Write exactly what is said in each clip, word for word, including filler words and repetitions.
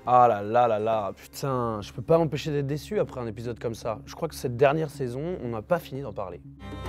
Ah là là là là, putain, je peux pas m'empêcher d'être déçu après un épisode comme ça. Je crois que cette dernière saison, on n'a pas fini d'en parler.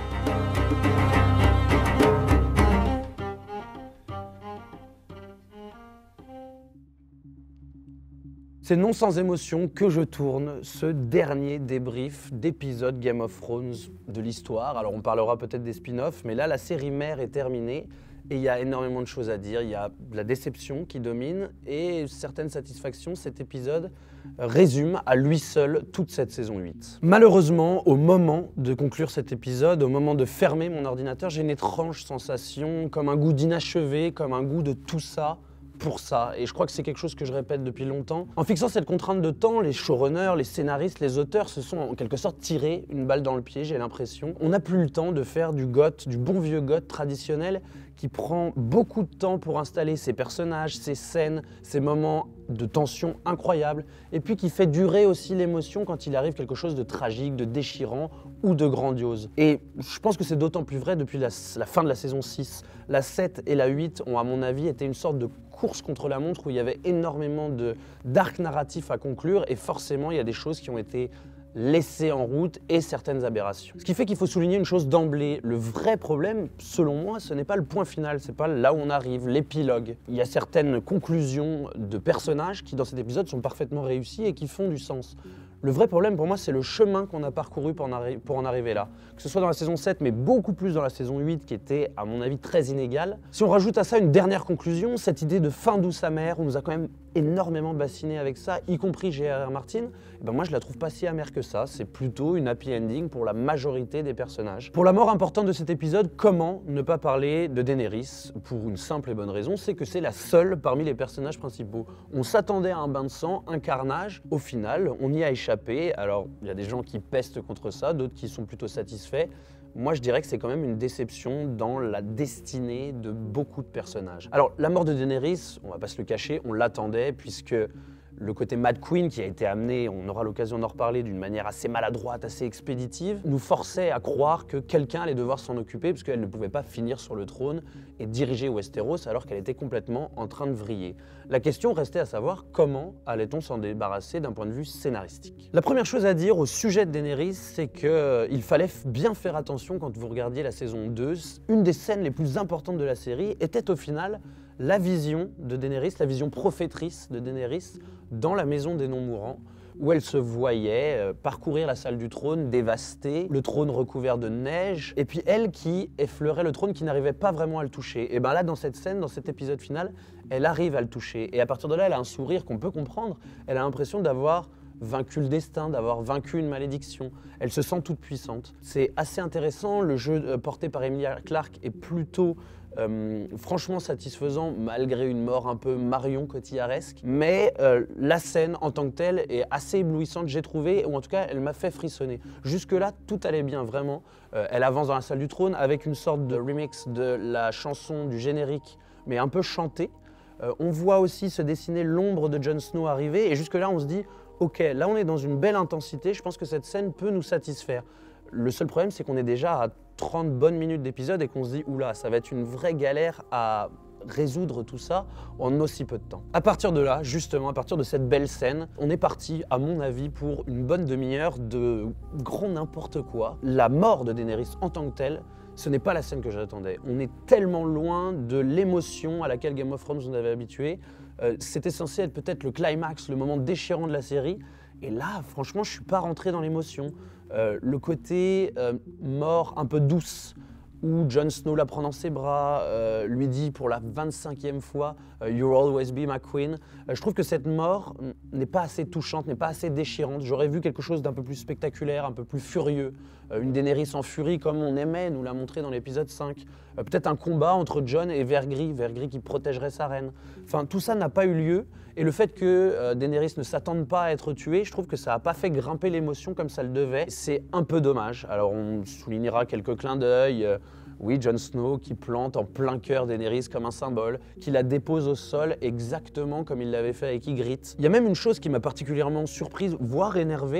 C'est non sans émotion que je tourne ce dernier débrief d'épisode Game of Thrones de l'histoire. Alors on parlera peut-être des spin-offs, mais là la série mère est terminée et il y a énormément de choses à dire. Il y a de la déception qui domine et certaines satisfactions. Cet épisode résume à lui seul toute cette saison huit. Malheureusement, au moment de conclure cet épisode, au moment de fermer mon ordinateur, j'ai une étrange sensation, comme un goût d'inachevé, comme un goût de tout ça pour ça, et je crois que c'est quelque chose que je répète depuis longtemps. En fixant cette contrainte de temps, les showrunners, les scénaristes, les auteurs se sont en quelque sorte tirés une balle dans le pied, j'ai l'impression. On n'a plus le temps de faire du goth, du bon vieux goth traditionnel qui prend beaucoup de temps pour installer ses personnages, ses scènes, ses moments de tension incroyables, et puis qui fait durer aussi l'émotion quand il arrive quelque chose de tragique, de déchirant ou de grandiose. Et je pense que c'est d'autant plus vrai depuis la, la fin de la saison six. La sept et la huit ont, à mon avis, été une sorte de course contre la montre où il y avait énormément d'arcs narratifs à conclure, et forcément il y a des choses qui ont été laissées en route et certaines aberrations. Ce qui fait qu'il faut souligner une chose d'emblée. Le vrai problème, selon moi, ce n'est pas le point final, c'est pas là où on arrive, l'épilogue. Il y a certaines conclusions de personnages qui, dans cet épisode, sont parfaitement réussies et qui font du sens. Le vrai problème pour moi, c'est le chemin qu'on a parcouru pour en, pour en arriver là. Que ce soit dans la saison sept, mais beaucoup plus dans la saison huit, qui était, à mon avis, très inégale. Si on rajoute à ça une dernière conclusion, cette idée de fin douce amère, on nous a quand même énormément bassiné avec ça, y compris G R R Martin, et ben moi je la trouve pas si amère que ça, c'est plutôt une happy ending pour la majorité des personnages. Pour la mort importante de cet épisode, comment ne pas parler de Daenerys? Pour une simple et bonne raison, c'est que c'est la seule parmi les personnages principaux. On s'attendait à un bain de sang, un carnage, au final on y a échappé. Alors il y a des gens qui pestent contre ça, d'autres qui sont plutôt satisfaits. Moi, je dirais que c'est quand même une déception dans la destinée de beaucoup de personnages. Alors, la mort de Daenerys, on va pas se le cacher, on l'attendait, puisque le côté Mad Queen qui a été amené, on aura l'occasion d'en reparler, d'une manière assez maladroite, assez expéditive, nous forçait à croire que quelqu'un allait devoir s'en occuper, parce qu'elle ne pouvait pas finir sur le trône et diriger Westeros alors qu'elle était complètement en train de vriller. La question restait à savoir comment allait-on s'en débarrasser d'un point de vue scénaristique. La première chose à dire au sujet de Daenerys, c'est qu'il euh, fallait bien faire attention quand vous regardiez la saison deux. Une des scènes les plus importantes de la série était au final la vision de Daenerys, la vision prophétrice de Daenerys dans la maison des non-mourants, où elle se voyait euh, parcourir la salle du trône, dévastée, le trône recouvert de neige, et puis elle qui effleurait le trône, qui n'arrivait pas vraiment à le toucher. Et bien là, dans cette scène, dans cet épisode final, elle arrive à le toucher. Et à partir de là, elle a un sourire qu'on peut comprendre. Elle a l'impression d'avoir vaincu le destin, d'avoir vaincu une malédiction. Elle se sent toute puissante. C'est assez intéressant. Le jeu euh, porté par Emilia Clarke est plutôt Euh, franchement satisfaisant, malgré une mort un peu Marion Cotillaresque. Mais euh, la scène en tant que telle est assez éblouissante, j'ai trouvé, ou en tout cas elle m'a fait frissonner. Jusque-là, tout allait bien, vraiment. Euh, elle avance dans la salle du trône avec une sorte de remix de la chanson du générique, mais un peu chantée. Euh, on voit aussi se dessiner l'ombre de Jon Snow arriver, et jusque-là on se dit, ok, là on est dans une belle intensité, je pense que cette scène peut nous satisfaire. Le seul problème, c'est qu'on est déjà à trente bonnes minutes d'épisode et qu'on se dit, oula, ça va être une vraie galère à résoudre tout ça en aussi peu de temps. À partir de là, justement, à partir de cette belle scène, on est parti, à mon avis, pour une bonne demi-heure de grand n'importe quoi. La mort de Daenerys en tant que telle, ce n'est pas la scène que j'attendais. On est tellement loin de l'émotion à laquelle Game of Thrones nous avait habitués. Euh, C'était censé être peut-être le climax, le moment déchirant de la série. Et là, franchement, je ne suis pas rentré dans l'émotion. Euh, le côté euh, mort un peu douce, où Jon Snow la prend dans ses bras, euh, lui dit pour la vingt-cinquième fois euh, « You'll always be my queen euh, ». Je trouve que cette mort n'est pas assez touchante, n'est pas assez déchirante. J'aurais vu quelque chose d'un peu plus spectaculaire, un peu plus furieux. Euh, une Daenerys en furie comme on aimait nous l'a montré dans l'épisode cinq. Euh, Peut-être un combat entre Jon et Vergris, Vergris qui protégerait sa reine. Enfin, tout ça n'a pas eu lieu. Et le fait que euh, Daenerys ne s'attende pas à être tuée, je trouve que ça n'a pas fait grimper l'émotion comme ça le devait. C'est un peu dommage. Alors on soulignera quelques clins d'œil. Euh, oui, Jon Snow qui plante en plein cœur Daenerys comme un symbole, qui la dépose au sol exactement comme il l'avait fait avec Ygritte. Il y a même une chose qui m'a particulièrement surprise, voire énervée,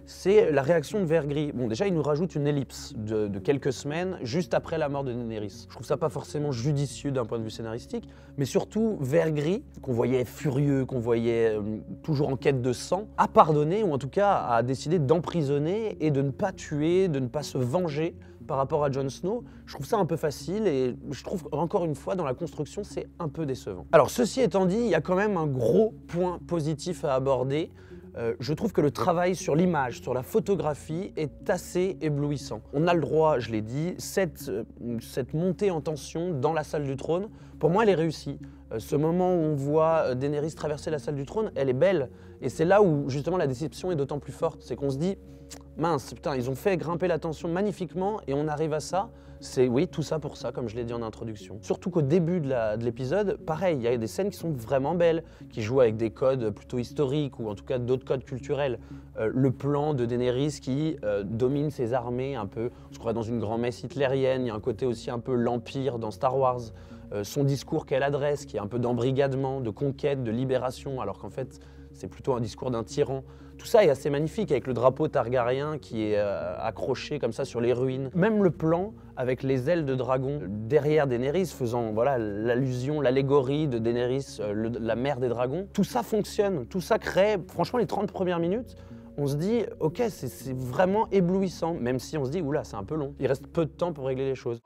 c'est la réaction de Vergris. Bon, déjà, il nous rajoute une ellipse de, de quelques semaines, juste après la mort de Daenerys. Je trouve ça pas forcément judicieux d'un point de vue scénaristique, mais surtout, Vergris, qu'on voyait furieux, qu'on voyait euh, toujours en quête de sang, a pardonné, ou en tout cas a décidé d'emprisonner et de ne pas tuer, de ne pas se venger par rapport à Jon Snow. Je trouve ça un peu facile et je trouve, encore une fois, dans la construction, c'est un peu décevant. Alors, ceci étant dit, il y a quand même un gros point positif à aborder. Euh, je trouve que le travail sur l'image, sur la photographie est assez éblouissant. On a le droit, je l'ai dit, cette, euh, cette montée en tension dans la salle du trône, pour moi elle est réussie. Euh, ce moment où on voit Daenerys traverser la salle du trône, elle est belle. Et c'est là où justement la déception est d'autant plus forte, c'est qu'on se dit mince, putain, ils ont fait grimper la tension magnifiquement et on arrive à ça. C'est oui, tout ça pour ça, comme je l'ai dit en introduction. Surtout qu'au début de l'épisode, pareil, il y a des scènes qui sont vraiment belles, qui jouent avec des codes plutôt historiques ou en tout cas d'autres codes culturels. Euh, le plan de Daenerys qui euh, domine ses armées un peu, on se croirait dans une grand-messe hitlérienne, il y a un côté aussi un peu l'Empire dans Star Wars. Euh, son discours qu'elle adresse, qui est un peu d'embrigadement, de conquête, de libération, alors qu'en fait, c'est plutôt un discours d'un tyran. Tout ça est assez magnifique avec le drapeau targaryen qui est euh, accroché comme ça sur les ruines. Même le plan avec les ailes de dragon derrière Daenerys, faisant voilà l'allusion, l'allégorie de Daenerys, euh, le, la mère des dragons. Tout ça fonctionne, tout ça crée, franchement les trente premières minutes, on se dit ok, c'est vraiment éblouissant, même si on se dit oula, c'est un peu long. Il reste peu de temps pour régler les choses.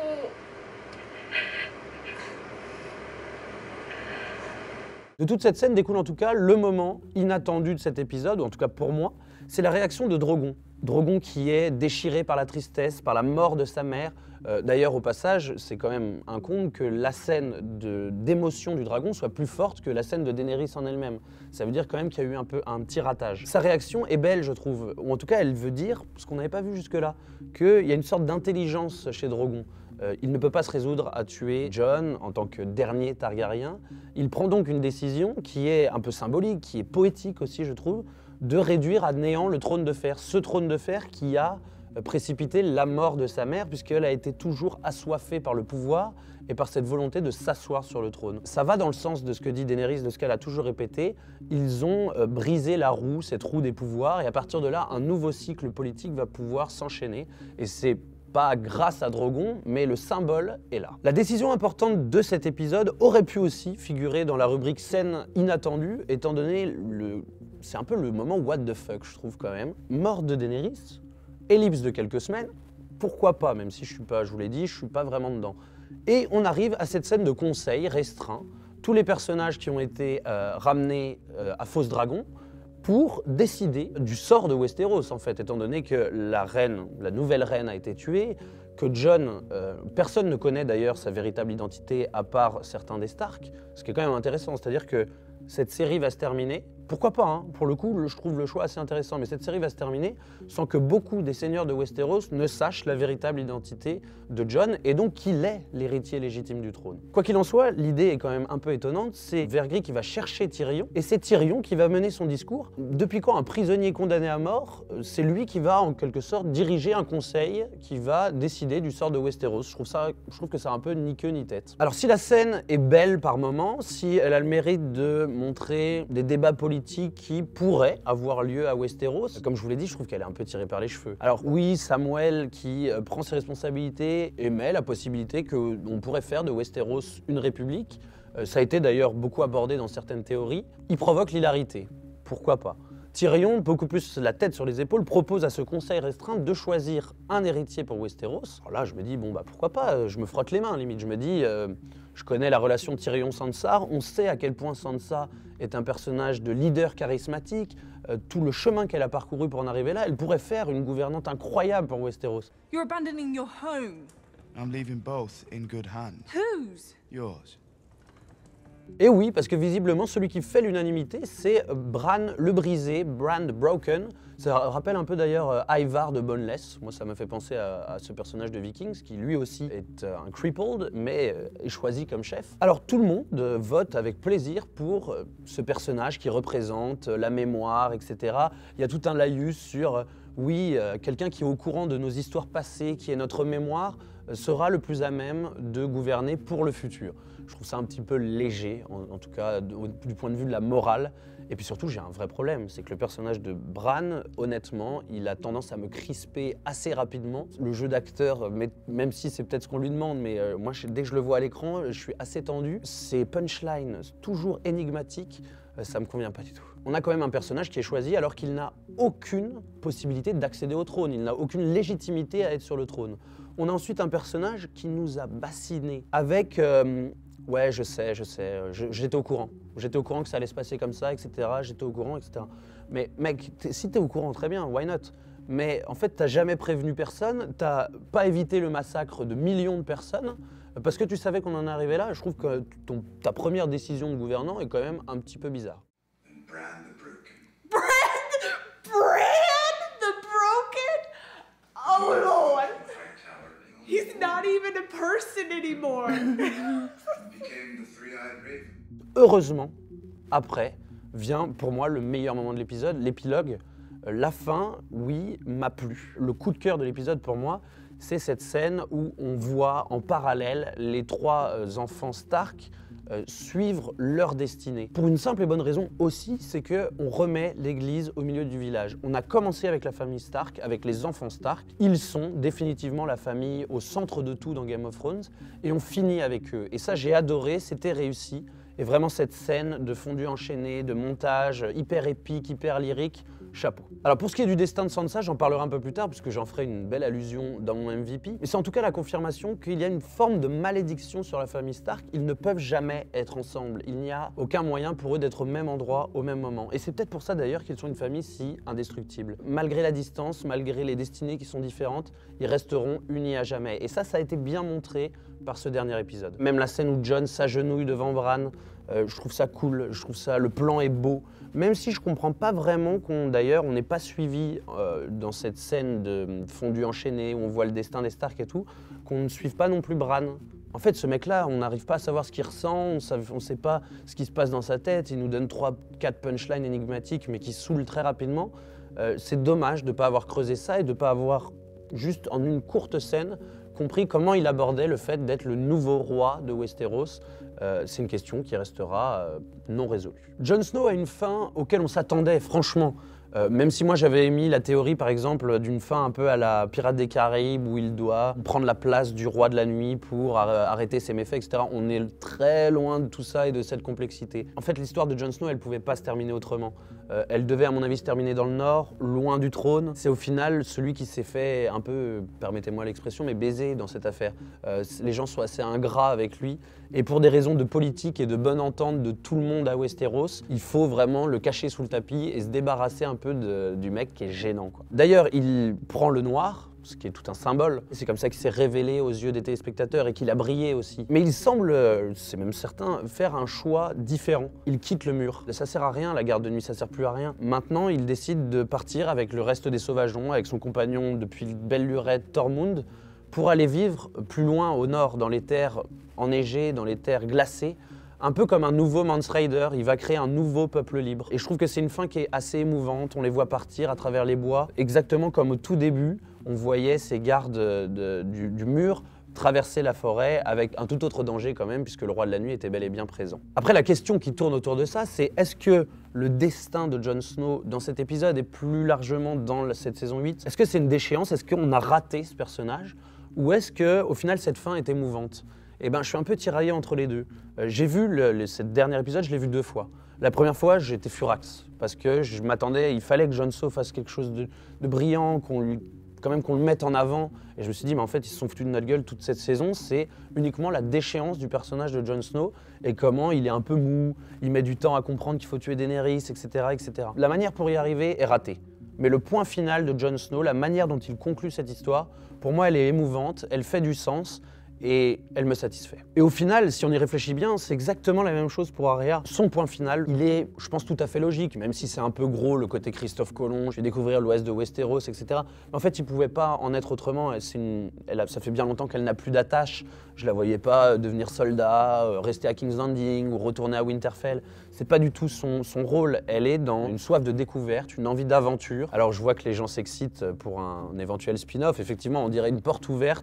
De toute cette scène découle en tout cas le moment inattendu de cet épisode, ou en tout cas pour moi, c'est la réaction de Drogon. Drogon qui est déchiré par la tristesse, par la mort de sa mère. Euh, D'ailleurs, au passage, c'est quand même un conte que la scène d'émotion du dragon soit plus forte que la scène de Daenerys en elle-même. Ça veut dire quand même qu'il y a eu un, peu, un petit ratage. Sa réaction est belle, je trouve, ou en tout cas, elle veut dire, ce qu'on n'avait pas vu jusque-là, qu'il y a une sorte d'intelligence chez Drogon. Euh, il ne peut pas se résoudre à tuer Jon en tant que dernier Targaryen. Il prend donc une décision qui est un peu symbolique, qui est poétique aussi, je trouve, de réduire à néant le trône de fer. Ce trône de fer qui a précipité la mort de sa mère, puisqu'elle a été toujours assoiffée par le pouvoir et par cette volonté de s'asseoir sur le trône. Ça va dans le sens de ce que dit Daenerys, de ce qu'elle a toujours répété. Ils ont euh, brisé la roue, cette roue des pouvoirs, et à partir de là, un nouveau cycle politique va pouvoir s'enchaîner. Et c'est pas grâce à Drogon, mais le symbole est là. La décision importante de cet épisode aurait pu aussi figurer dans la rubrique scène inattendue, étant donné le... c'est un peu le moment what the fuck, je trouve quand même. Mort de Daenerys, ellipse de quelques semaines, pourquoi pas, même si je suis pas, je vous l'ai dit, je suis pas vraiment dedans. Et on arrive à cette scène de conseil restreint, tous les personnages qui ont été euh, ramenés euh, à Fosse Dragon, pour décider du sort de Westeros, en fait, étant donné que la reine, la nouvelle reine a été tuée, que Jon, euh, personne ne connaît d'ailleurs sa véritable identité à part certains des Stark, ce qui est quand même intéressant, c'est-à-dire que cette série va se terminer, pourquoi pas, hein, pour le coup, le, je trouve le choix assez intéressant, mais cette série va se terminer sans que beaucoup des seigneurs de Westeros ne sachent la véritable identité de Jon, et donc qu'il est l'héritier légitime du trône. Quoi qu'il en soit, l'idée est quand même un peu étonnante, c'est Vergris qui va chercher Tyrion, et c'est Tyrion qui va mener son discours. Depuis quand un prisonnier condamné à mort, c'est lui qui va en quelque sorte diriger un conseil qui va décider du sort de Westeros. Je trouve, ça, je trouve que c'est un peu ni queue ni tête. Alors si la scène est belle par moments, si elle a le mérite de montrer des débats politiques qui pourrait avoir lieu à Westeros. Comme je vous l'ai dit, je trouve qu'elle est un peu tirée par les cheveux. Alors oui, Samuel qui euh, prend ses responsabilités émet la possibilité qu'on pourrait faire de Westeros une république. Euh, ça a été d'ailleurs beaucoup abordé dans certaines théories. Il provoque l'hilarité. Pourquoi pas? Tyrion, beaucoup plus la tête sur les épaules, propose à ce conseil restreint de choisir un héritier pour Westeros. Alors là, je me dis, bon bah pourquoi pas, je me frotte les mains limite. Je me dis, euh, je connais la relation Tyrion-Sansa, on sait à quel point Sansa est un personnage de leader charismatique, euh, tout le chemin qu'elle a parcouru pour en arriver là, elle pourrait faire une gouvernante incroyable pour Westeros. You're abandoning your home. I'm leaving both in good hands. Whose? Yours. Et oui, parce que visiblement, celui qui fait l'unanimité, c'est Bran le Brisé, Bran the Broken. Ça rappelle un peu d'ailleurs Ivar de Boneless. Moi, ça m'a fait penser à, à ce personnage de Vikings, qui lui aussi est un crippled, mais est choisi comme chef. Alors tout le monde vote avec plaisir pour ce personnage qui représente la mémoire, et cetera. Il y a tout un laïus sur, oui, quelqu'un qui est au courant de nos histoires passées, qui est notre mémoire, sera le plus à même de gouverner pour le futur. Je trouve ça un petit peu léger, en, en tout cas de, du point de vue de la morale. Et puis surtout, j'ai un vrai problème, c'est que le personnage de Bran, honnêtement, il a tendance à me crisper assez rapidement. Le jeu d'acteur, même si c'est peut-être ce qu'on lui demande, mais euh, moi, je, dès que je le vois à l'écran, je suis assez tendu. Ces punchlines toujours énigmatiques, euh, ça me convient pas du tout. On a quand même un personnage qui est choisi alors qu'il n'a aucune possibilité d'accéder au trône, il n'a aucune légitimité à être sur le trône. On a ensuite un personnage qui nous a bassinés avec... Euh, ouais, je sais, je sais, j'étais au courant. J'étais au courant que ça allait se passer comme ça, et cetera. J'étais au courant, et cetera. Mais mec, si t'es au courant, très bien, why not? Mais en fait, t'as jamais prévenu personne, t'as pas évité le massacre de millions de personnes, parce que tu savais qu'on en arrivait là. Je trouve que ton, ta première décision de gouvernant est quand même un petit peu bizarre. Bran the Broken. Bran! Bran the Broken? Oh Lord! He's not even a person anymore. Became the three-eyed raven. Heureusement, après, vient pour moi le meilleur moment de l'épisode, l'épilogue. La fin, oui, m'a plu. Le coup de cœur de l'épisode pour moi, c'est cette scène où on voit en parallèle les trois euh, enfants Stark euh, suivre leur destinée. Pour une simple et bonne raison aussi, c'est qu'on remet l'église au milieu du village. On a commencé avec la famille Stark, avec les enfants Stark. Ils sont définitivement la famille au centre de tout dans Game of Thrones et on finit avec eux. Et ça, j'ai adoré, c'était réussi. Et vraiment cette scène de fondu enchaîné, de montage hyper épique, hyper lyrique, chapeau. Alors pour ce qui est du destin de Sansa, j'en parlerai un peu plus tard puisque j'en ferai une belle allusion dans mon M V P. Mais c'est en tout cas la confirmation qu'il y a une forme de malédiction sur la famille Stark. Ils ne peuvent jamais être ensemble. Il n'y a aucun moyen pour eux d'être au même endroit, au même moment. Et c'est peut-être pour ça d'ailleurs qu'ils sont une famille si indestructible. Malgré la distance, malgré les destinées qui sont différentes, ils resteront unis à jamais. Et ça, ça a été bien montré par ce dernier épisode. Même la scène où Jon s'agenouille devant Bran, euh, je trouve ça cool, je trouve ça, le plan est beau. Même si je comprends pas vraiment qu'on, d'ailleurs, on n'est pas suivi euh, dans cette scène de fondu enchaîné où on voit le destin des Stark et tout, qu'on ne suive pas non plus Bran. En fait, ce mec-là, on n'arrive pas à savoir ce qu'il ressent, on ne sait pas ce qui se passe dans sa tête, il nous donne trois, quatre punchlines énigmatiques mais qui saoulent très rapidement. Euh, c'est dommage de ne pas avoir creusé ça et de ne pas avoir, juste en une courte scène, compris comment il abordait le fait d'être le nouveau roi de Westeros. Euh, c'est une question qui restera euh, non résolue. Jon Snow a une fin auquel on s'attendait, franchement. Euh, même si moi j'avais émis la théorie par exemple d'une fin un peu à la Pirates des Caraïbes où il doit prendre la place du roi de la nuit pour ar arrêter ses méfaits, et cetera. On est très loin de tout ça et de cette complexité. En fait, l'histoire de Jon Snow, elle pouvait pas se terminer autrement. Euh, elle devait à mon avis se terminer dans le nord, loin du trône. C'est au final celui qui s'est fait un peu, permettez-moi l'expression, mais baiser dans cette affaire. Euh, les gens sont assez ingrats avec lui et pour des raisons de politique et de bonne entente de tout le monde à Westeros, il faut vraiment le cacher sous le tapis et se débarrasser un peu de, du mec qui est gênant. D'ailleurs, il prend le noir, ce qui est tout un symbole. C'est comme ça qu'il s'est révélé aux yeux des téléspectateurs et qu'il a brillé aussi. Mais il semble, c'est même certain, faire un choix différent. Il quitte le mur. Ça sert à rien, la garde de nuit, ça sert plus à rien. Maintenant, il décide de partir avec le reste des sauvageons, avec son compagnon depuis belle lurette Tormund, pour aller vivre plus loin au nord, dans les terres enneigées, dans les terres glacées. Un peu comme un nouveau Mance Rayder, il va créer un nouveau peuple libre. Et je trouve que c'est une fin qui est assez émouvante, on les voit partir à travers les bois, exactement comme au tout début, on voyait ces gardes de, du, du mur traverser la forêt avec un tout autre danger quand même, puisque le roi de la nuit était bel et bien présent. Après, la question qui tourne autour de ça, c'est est-ce que le destin de Jon Snow dans cet épisode et plus largement dans cette saison huit, est-ce que c'est une déchéance? Est-ce qu'on a raté ce personnage? Ou est-ce qu'au final, cette fin est émouvante? Eh ben, je suis un peu tiraillé entre les deux. Euh, j'ai vu le, le, cet dernier épisode, je l'ai vu deux fois. La première fois, j'étais furax, parce que je m'attendais, il fallait que Jon Snow fasse quelque chose de, de brillant, qu'on lui, quand même qu'on le mette en avant. Et je me suis dit, mais en fait, ils se sont foutus de notre gueule toute cette saison, c'est uniquement la déchéance du personnage de Jon Snow et comment il est un peu mou, il met du temps à comprendre qu'il faut tuer Daenerys, et cetera, et cetera. La manière pour y arriver est ratée. Mais le point final de Jon Snow, la manière dont il conclut cette histoire, pour moi, elle est émouvante, elle fait du sens. Et elle me satisfait. Et au final, si on y réfléchit bien, c'est exactement la même chose pour Arya. Son point final, il est, je pense, tout à fait logique, même si c'est un peu gros le côté Christophe Colomb, je vais découvrir l'ouest de Westeros, et cetera. Mais en fait, il ne pouvait pas en être autrement. Une, elle a, ça fait bien longtemps qu'elle n'a plus d'attache. Je ne la voyais pas devenir soldat, rester à King's Landing ou retourner à Winterfell. C'est pas du tout son, son rôle. Elle est dans une soif de découverte, une envie d'aventure. Alors je vois que les gens s'excitent pour un, un éventuel spin-off. Effectivement, on dirait une porte ouverte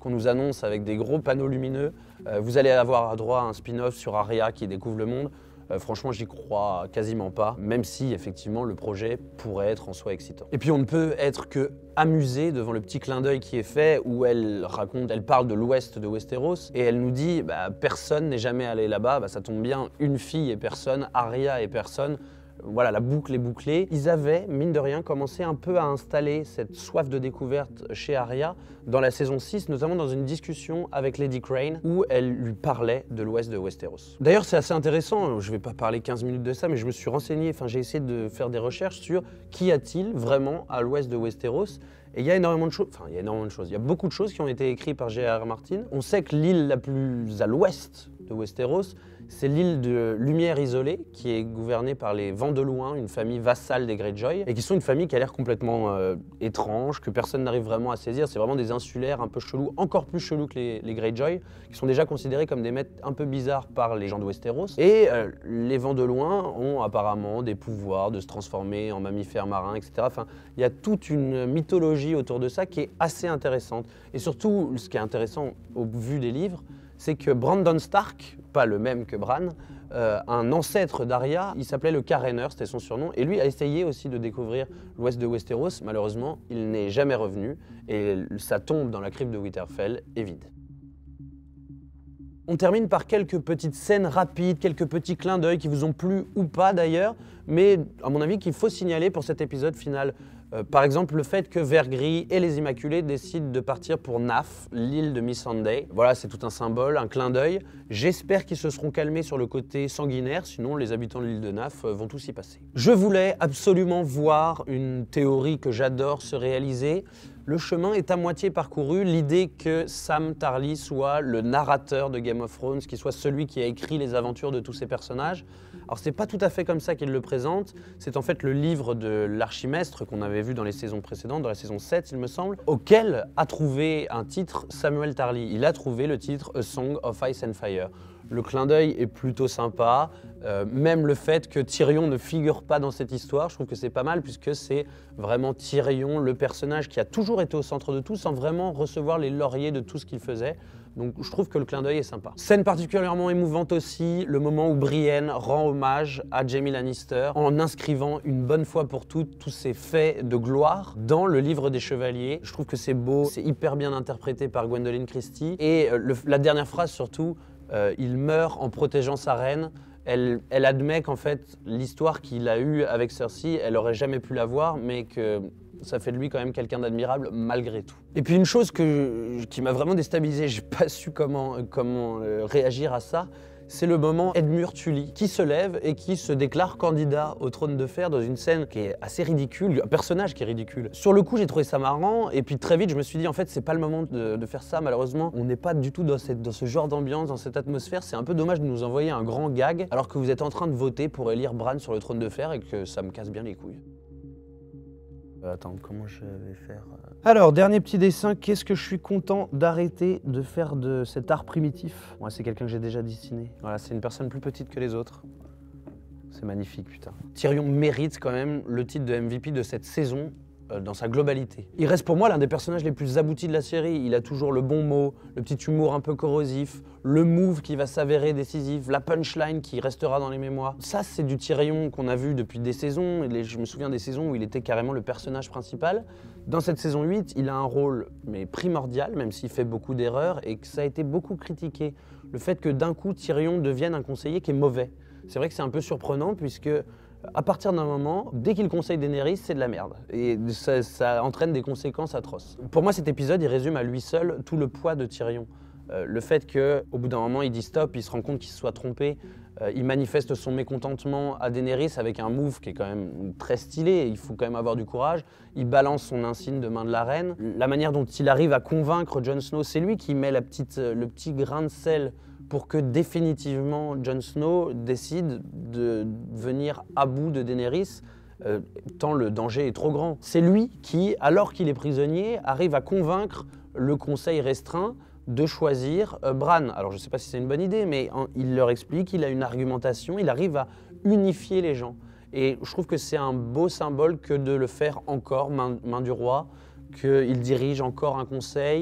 qu'on nous annonce avec des gros panneaux lumineux. Euh, vous allez avoir droit à un spin-off sur Arya qui découvre le monde. Euh, franchement, j'y crois quasiment pas, même si effectivement le projet pourrait être en soi excitant. Et puis on ne peut être que amusé devant le petit clin d'œil qui est fait où elle raconte, elle parle de l'ouest de Westeros et elle nous dit bah, personne n'est jamais allé là-bas, bah, ça tombe bien, une fille et personne, Arya et personne. Voilà, la boucle est bouclée. Ils avaient, mine de rien, commencé un peu à installer cette soif de découverte chez Arya dans la saison six, notamment dans une discussion avec Lady Crane, où elle lui parlait de l'ouest de Westeros. D'ailleurs, c'est assez intéressant, je ne vais pas parler quinze minutes de ça, mais je me suis renseigné, enfin j'ai essayé de faire des recherches sur qu'y a-t-il vraiment à l'ouest de Westeros. Et il y a énormément de choses, enfin il y a énormément de choses, il y a beaucoup de choses qui ont été écrites par George R R Martin. On sait que l'île la plus à l'ouest de Westeros, c'est l'île de Lumière Isolée, qui est gouvernée par les Vents de Loin, une famille vassale des Greyjoy, et qui sont une famille qui a l'air complètement euh, étrange, que personne n'arrive vraiment à saisir. C'est vraiment des insulaires un peu chelous, encore plus chelous que les, les Greyjoy, qui sont déjà considérés comme des maîtres un peu bizarres par les gens de Westeros. Et euh, les Vents de Loin ont apparemment des pouvoirs de se transformer en mammifères marins, et cetera. Enfin, il y a toute une mythologie autour de ça qui est assez intéressante. Et surtout, ce qui est intéressant au vu des livres, c'est que Brandon Stark, pas le même que Bran, euh, un ancêtre d'Arya, il s'appelait le Carener, c'était son surnom, et lui a essayé aussi de découvrir l'ouest de Westeros. Malheureusement, il n'est jamais revenu, et sa tombe dans la crypte de Winterfell est vide. On termine par quelques petites scènes rapides, quelques petits clins d'œil qui vous ont plu ou pas d'ailleurs, mais à mon avis qu'il faut signaler pour cet épisode final. Euh, par exemple, le fait que Vergris et les Immaculés décident de partir pour Naf, l'île de Missandei. Voilà, c'est tout un symbole, un clin d'œil. J'espère qu'ils se seront calmés sur le côté sanguinaire, sinon les habitants de l'île de Naf vont tous y passer. Je voulais absolument voir une théorie que j'adore se réaliser. Le chemin est à moitié parcouru, l'idée que Sam Tarly soit le narrateur de Game of Thrones, qu'il soit celui qui a écrit les aventures de tous ces personnages. Alors c'est pas tout à fait comme ça qu'il le présente, c'est en fait le livre de l'archimestre qu'on avait vu dans les saisons précédentes, dans la saison sept il me semble, auquel a trouvé un titre Samuel Tarly. Il a trouvé le titre A Song of Ice and Fire. Le clin d'œil est plutôt sympa, euh, même le fait que Tyrion ne figure pas dans cette histoire, je trouve que c'est pas mal puisque c'est vraiment Tyrion, le personnage qui a toujours été au centre de tout sans vraiment recevoir les lauriers de tout ce qu'il faisait. Donc je trouve que le clin d'œil est sympa. Scène particulièrement émouvante aussi, le moment où Brienne rend hommage à Jaime Lannister en inscrivant une bonne fois pour toutes tous ces faits de gloire dans le livre des Chevaliers. Je trouve que c'est beau, c'est hyper bien interprété par Gwendoline Christie. Et euh, le, la dernière phrase surtout, Euh, il meurt en protégeant sa reine. Elle, elle admet qu'en fait, l'histoire qu'il a eue avec Cersei, elle aurait jamais pu l'avoir, mais que ça fait de lui quand même quelqu'un d'admirable malgré tout. Et puis une chose que, qui m'a vraiment déstabilisé, j'ai pas su comment, comment euh, réagir à ça, c'est le moment Edmure Tully qui se lève et qui se déclare candidat au trône de fer dans une scène qui est assez ridicule, un personnage qui est ridicule. Sur le coup, j'ai trouvé ça marrant et puis très vite, je me suis dit en fait, c'est pas le moment de, de faire ça malheureusement. On n'est pas du tout dans, cette, dans ce genre d'ambiance, dans cette atmosphère. C'est un peu dommage de nous envoyer un grand gag alors que vous êtes en train de voter pour élire Bran sur le trône de fer et que ça me casse bien les couilles. Attends, comment je vais faire Alors, dernier petit dessin, qu'est-ce que je suis content d'arrêter de faire de cet art primitif. Ouais, c'est quelqu'un que j'ai déjà dessiné. Voilà, c'est une personne plus petite que les autres. C'est magnifique, putain. Tyrion mérite quand même le titre de M V P de cette saison euh, dans sa globalité. Il reste pour moi l'un des personnages les plus aboutis de la série. Il a toujours le bon mot, le petit humour un peu corrosif, le move qui va s'avérer décisif, la punchline qui restera dans les mémoires. Ça, c'est du Tyrion qu'on a vu depuis des saisons. Et je me souviens des saisons où il était carrément le personnage principal. Dans cette saison huit, il a un rôle mais primordial, même s'il fait beaucoup d'erreurs, et que ça a été beaucoup critiqué. Le fait que d'un coup, Tyrion devienne un conseiller qui est mauvais. C'est vrai que c'est un peu surprenant, puisque à partir d'un moment, dès qu'il conseille Daenerys, c'est de la merde. Et ça, ça entraîne des conséquences atroces. Pour moi, cet épisode, il résume à lui seul tout le poids de Tyrion. Euh, le fait qu'au bout d'un moment, il dit stop, il se rend compte qu'il se soit trompé, euh, il manifeste son mécontentement à Daenerys avec un move qui est quand même très stylé, il faut quand même avoir du courage, il balance son insigne de main de la reine. La manière dont il arrive à convaincre Jon Snow, c'est lui qui met la petite, le petit grain de sel pour que définitivement Jon Snow décide de venir à bout de Daenerys, euh, tant le danger est trop grand. C'est lui qui, alors qu'il est prisonnier, arrive à convaincre le conseil restreint de choisir euh, Bran. Alors je ne sais pas si c'est une bonne idée, mais hein, il leur explique, il a une argumentation, il arrive à unifier les gens. Et je trouve que c'est un beau symbole que de le faire encore, main, main du roi, qu'il dirige encore un conseil,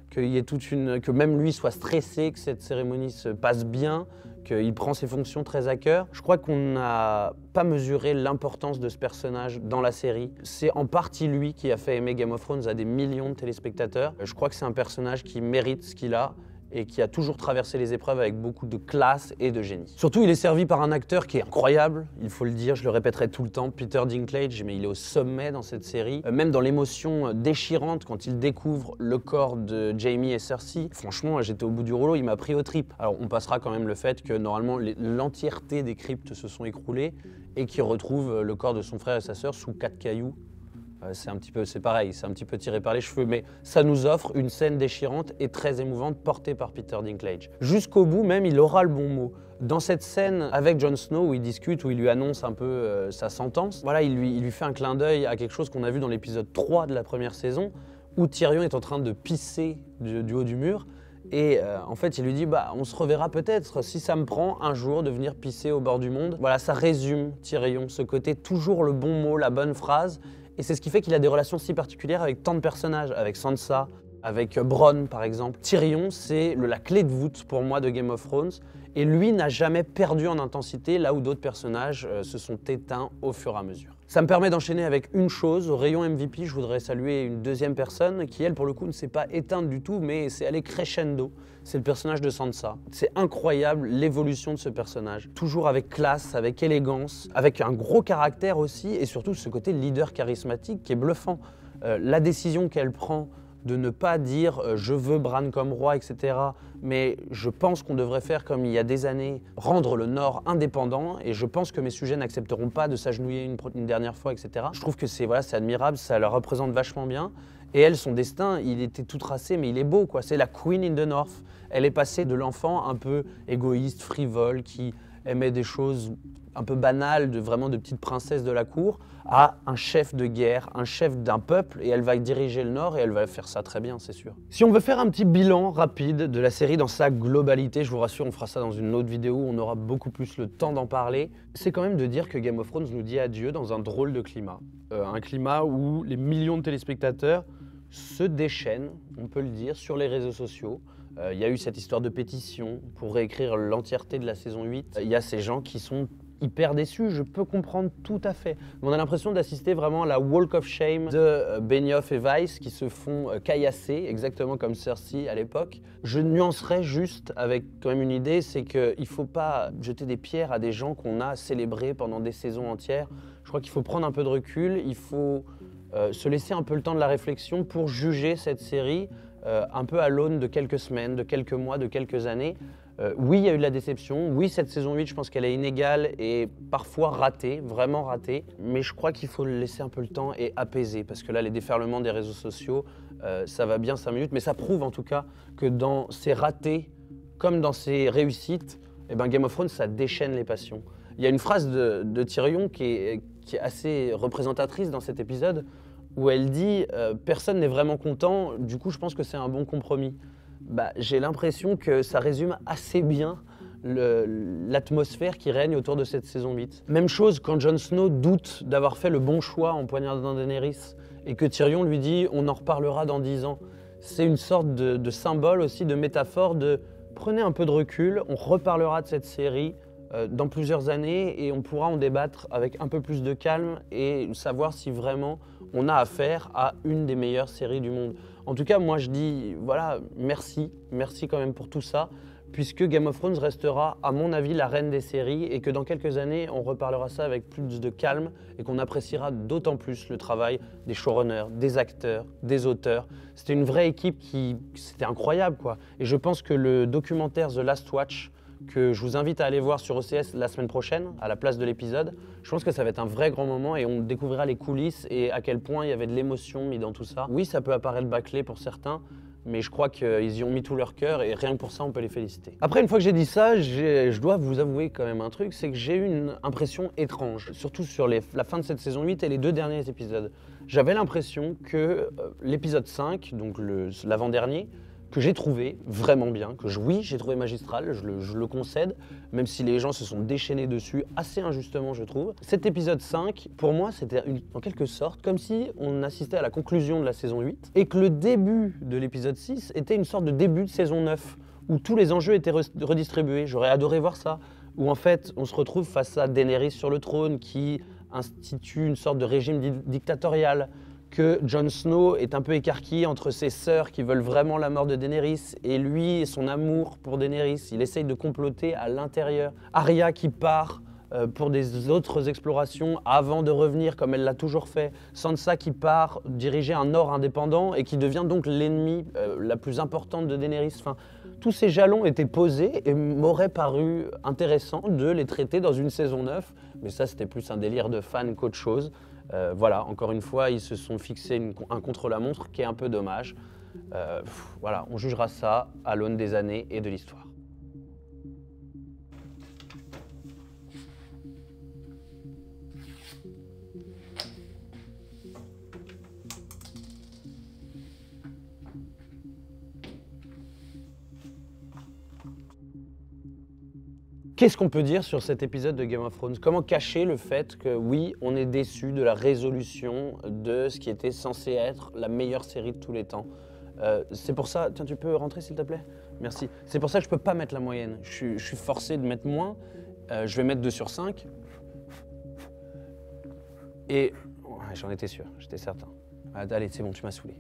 qu'il y ait toute une, que même lui soit stressé, que cette cérémonie se passe bien, qu'il prend ses fonctions très à cœur. Je crois qu'on n'a pas mesuré l'importance de ce personnage dans la série. C'est en partie lui qui a fait aimer Game of Thrones à des millions de téléspectateurs. Je crois que c'est un personnage qui mérite ce qu'il a et qui a toujours traversé les épreuves avec beaucoup de classe et de génie. Surtout, il est servi par un acteur qui est incroyable, il faut le dire, je le répéterai tout le temps, Peter Dinklage, mais il est au sommet dans cette série. Euh, même dans l'émotion déchirante quand il découvre le corps de Jaime et Cersei, franchement, j'étais au bout du rouleau, il m'a pris aux tripes. Alors, on passera quand même le fait que normalement, l'entièreté des cryptes se sont écroulées et qu'il retrouve le corps de son frère et sa sœur sous quatre cailloux. C'est un petit peu, c'est pareil, c'est un petit peu tiré par les cheveux, mais ça nous offre une scène déchirante et très émouvante portée par Peter Dinklage. Jusqu'au bout même, il aura le bon mot. Dans cette scène avec Jon Snow où il discute, où il lui annonce un peu euh, sa sentence, voilà, il lui, il lui fait un clin d'œil à quelque chose qu'on a vu dans l'épisode trois de la première saison, où Tyrion est en train de pisser du, du haut du mur. Et euh, en fait, il lui dit bah, « on se reverra peut-être si ça me prend un jour de venir pisser au bord du monde ». Voilà, ça résume Tyrion, ce côté toujours le bon mot, la bonne phrase. Et c'est ce qui fait qu'il a des relations si particulières avec tant de personnages, avec Sansa, avec Bronn par exemple. Tyrion, c'est la clé de voûte pour moi de Game of Thrones. Et lui n'a jamais perdu en intensité, là où d'autres personnages euh, se sont éteints au fur et à mesure. Ça me permet d'enchaîner avec une chose, au rayon M V P, je voudrais saluer une deuxième personne qui, elle, pour le coup, ne s'est pas éteinte du tout, mais c'est allé crescendo. C'est le personnage de Sansa. C'est incroyable l'évolution de ce personnage. Toujours avec classe, avec élégance, avec un gros caractère aussi, et surtout ce côté leader charismatique qui est bluffant. Euh, la décision qu'elle prend de ne pas dire euh, « je veux Bran comme roi », et cetera. Mais je pense qu'on devrait faire comme il y a des années, rendre le Nord indépendant, et je pense que mes sujets n'accepteront pas de s'agenouiller une, une dernière fois, et cetera. Je trouve que c'est voilà, c'est admirable, ça la représente vachement bien. Et elle, son destin, il était tout tracé, mais il est beau, quoi. C'est la Queen in the North. Elle est passée de l'enfant un peu égoïste, frivole, qui aimait des choses un peu banales, de, vraiment de petite princesse de la cour, à un chef de guerre, un chef d'un peuple, et elle va diriger le Nord, et elle va faire ça très bien, c'est sûr. Si on veut faire un petit bilan rapide de la série dans sa globalité, je vous rassure, on fera ça dans une autre vidéo où on aura beaucoup plus le temps d'en parler, c'est quand même de dire que Game of Thrones nous dit adieu dans un drôle de climat. Euh, un climat où les millions de téléspectateurs se déchaînent, on peut le dire, sur les réseaux sociaux. Il euh, y a eu cette histoire de pétition pour réécrire l'entièreté de la saison huit. Il euh, y a ces gens qui sont hyper déçus, je peux comprendre tout à fait. Mais on a l'impression d'assister vraiment à la walk of shame de euh, Benioff et Weiss qui se font euh, caillasser, exactement comme Cersei à l'époque. Je nuancerais juste avec quand même une idée, c'est qu'il ne faut pas jeter des pierres à des gens qu'on a célébrés pendant des saisons entières. Je crois qu'il faut prendre un peu de recul, il faut euh, se laisser un peu le temps de la réflexion pour juger cette série euh, un peu à l'aune de quelques semaines, de quelques mois, de quelques années. Euh, oui, il y a eu de la déception. Oui, cette saison huit, je pense qu'elle est inégale et parfois ratée, vraiment ratée. Mais je crois qu'il faut laisser un peu le temps et apaiser. Parce que là, les déferlements des réseaux sociaux, euh, ça va bien cinq minutes. Mais ça prouve en tout cas que dans ces ratés, comme dans ces réussites, eh ben Game of Thrones, ça déchaîne les passions. Il y a une phrase de, de Tyrion qui est, qui est assez représentatrice dans cet épisode, où elle dit euh, « personne n'est vraiment content, du coup je pense que c'est un bon compromis ». Bah, j'ai l'impression que ça résume assez bien l'atmosphère qui règne autour de cette saison huit. Même chose quand Jon Snow doute d'avoir fait le bon choix en poignardant Daenerys et que Tyrion lui dit « on en reparlera dans dix ans ». C'est une sorte de, de symbole aussi, de métaphore de « prenez un peu de recul, on reparlera de cette série euh, dans plusieurs années et on pourra en débattre avec un peu plus de calme et savoir si vraiment on a affaire à une des meilleures séries du monde ». En tout cas, moi je dis, voilà, merci, merci quand même pour tout ça, puisque Game of Thrones restera, à mon avis, la reine des séries et que dans quelques années, on reparlera ça avec plus de calme et qu'on appréciera d'autant plus le travail des showrunners, des acteurs, des auteurs. C'était une vraie équipe qui, c'était incroyable, quoi. Et je pense que le documentaire The Last Watch, que je vous invite à aller voir sur O C S la semaine prochaine, à la place de l'épisode. Je pense que ça va être un vrai grand moment et on découvrira les coulisses et à quel point il y avait de l'émotion mis dans tout ça. Oui, ça peut apparaître bâclé pour certains, mais je crois qu'ils y ont mis tout leur cœur et rien que pour ça, on peut les féliciter. Après, une fois que j'ai dit ça, je dois vous avouer quand même un truc, c'est que j'ai eu une impression étrange, surtout sur les, la fin de cette saison huit et les deux derniers épisodes. J'avais l'impression que euh, l'épisode cinq, donc l'avant-dernier, que j'ai trouvé vraiment bien, que je, oui, j'ai trouvé magistral, je le, je le concède, même si les gens se sont déchaînés dessus assez injustement, je trouve. Cet épisode cinq, pour moi, c'était en quelque sorte comme si on assistait à la conclusion de la saison huit et que le début de l'épisode six était une sorte de début de saison neuf, où tous les enjeux étaient re redistribués. J'aurais adoré voir ça, où en fait, on se retrouve face à Daenerys sur le trône qui institue une sorte de régime di dictatorial, que Jon Snow est un peu écarquillé entre ses sœurs qui veulent vraiment la mort de Daenerys et lui et son amour pour Daenerys. Il essaye de comploter à l'intérieur. Arya qui part euh, pour des autres explorations avant de revenir comme elle l'a toujours fait. Sansa qui part diriger un Nord indépendant et qui devient donc l'ennemi euh, la plus importante de Daenerys. Enfin, tous ces jalons étaient posés et m'aurait paru intéressant de les traiter dans une saison neuf. Mais ça, c'était plus un délire de fan qu'autre chose. Euh, voilà, encore une fois, ils se sont fixés une, un contre-la-montre qui est un peu dommage. Euh, pff, voilà, on jugera ça à l'aune des années et de l'histoire. Qu'est-ce qu'on peut dire sur cet épisode de Game of Thrones? Comment cacher le fait que oui, on est déçu de la résolution de ce qui était censé être la meilleure série de tous les temps? euh, C'est pour ça... Tiens, tu peux rentrer s'il te plaît? Merci. C'est pour ça que je peux pas mettre la moyenne. Je suis, je suis forcé de mettre moins. Euh, je vais mettre deux sur cinq. Et... Ouais, j'en étais sûr, j'étais certain. Ah, allez, c'est bon, tu m'as saoulé.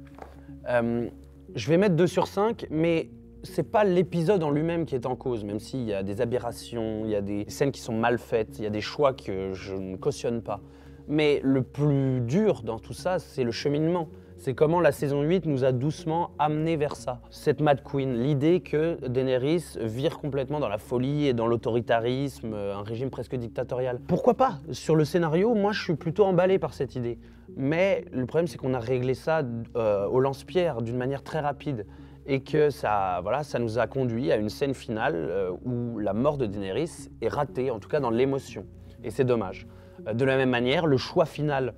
Euh, je vais mettre deux sur cinq, mais... c'est pas l'épisode en lui-même qui est en cause, même s'il y a des aberrations, il y a des scènes qui sont mal faites, il y a des choix que je ne cautionne pas. Mais le plus dur dans tout ça, c'est le cheminement. C'est comment la saison huit nous a doucement amenés vers ça. Cette Mad Queen, l'idée que Daenerys vire complètement dans la folie et dans l'autoritarisme, un régime presque dictatorial. Pourquoi pas? Sur le scénario, moi je suis plutôt emballé par cette idée. Mais le problème, c'est qu'on a réglé ça euh, au lance-pierre d'une manière très rapide. Et que ça, voilà, ça nous a conduit à une scène finale euh, où la mort de Daenerys est ratée, en tout cas dans l'émotion. Et c'est dommage. Euh, de la même manière, le choix final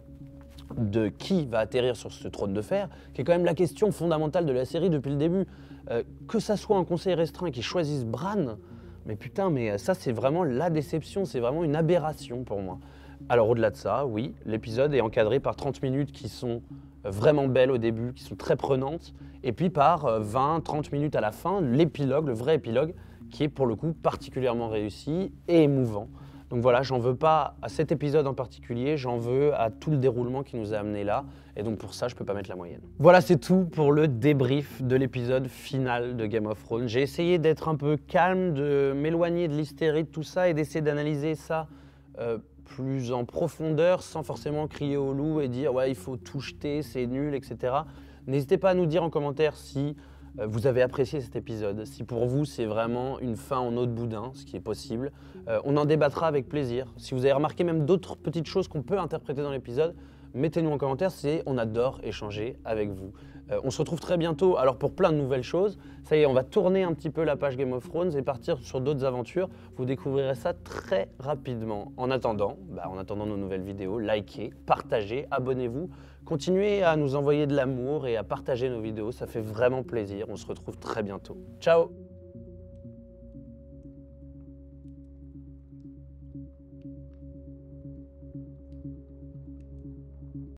de qui va atterrir sur ce trône de fer, qui est quand même la question fondamentale de la série depuis le début, euh, que ça soit un conseil restreint qui choisisse Bran, mais putain, mais ça c'est vraiment la déception, c'est vraiment une aberration pour moi. Alors au-delà de ça, oui, l'épisode est encadré par trente minutes qui sont vraiment belles au début, qui sont très prenantes, et puis par vingt trente minutes à la fin, l'épilogue, le vrai épilogue, qui est pour le coup particulièrement réussi et émouvant. Donc voilà, j'en veux pas à cet épisode en particulier, j'en veux à tout le déroulement qui nous a amené là, et donc pour ça, je peux pas mettre la moyenne. Voilà, c'est tout pour le débrief de l'épisode final de Game of Thrones. J'ai essayé d'être un peu calme, de m'éloigner de l'hystérie de tout ça et d'essayer d'analyser ça euh, plus en profondeur, sans forcément crier au loup et dire « ouais, il faut tout jeter, c'est nul, et cetera » N'hésitez pas à nous dire en commentaire si euh, vous avez apprécié cet épisode, si pour vous c'est vraiment une fin en eau de boudin, ce qui est possible. Euh, on en débattra avec plaisir. Si vous avez remarqué même d'autres petites choses qu'on peut interpréter dans l'épisode, mettez-nous en commentaire, c'est on adore échanger avec vous. Euh, on se retrouve très bientôt, alors pour plein de nouvelles choses. Ça y est, on va tourner un petit peu la page Game of Thrones et partir sur d'autres aventures. Vous découvrirez ça très rapidement. En attendant, bah, en attendant nos nouvelles vidéos, likez, partagez, abonnez-vous. Continuez à nous envoyer de l'amour et à partager nos vidéos, ça fait vraiment plaisir. On se retrouve très bientôt. Ciao!